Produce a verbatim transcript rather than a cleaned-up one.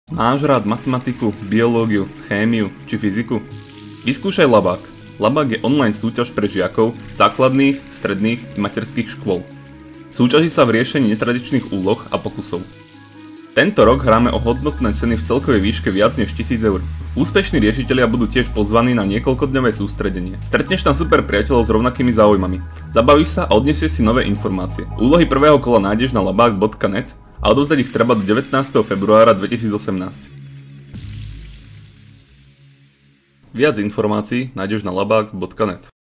Máš rád matematiku, biológiu, chémiu či fyziku? Vyskúšaj Labák. Labák je online súťaž pre žiakov základných, stredných i materských škôl. Súťaží sa v riešení netradičných úloh a pokusov. Tento rok hráme o hodnotné ceny v celkovej výške viac než tisíc eur. Úspešní riešitelia budú tiež pozvaní na niekoľkodňové sústredenie. Stretneš tam super priateľov s rovnakými záujmami. Zabavíš sa a odnesieš si nové informácie. Úlohy prvého kola nájdeš na labák bodka net a odovzdať ich treba do devätnásteho februára dvetisícosemnásť. Viac informácií nájdeš na labák bodka net.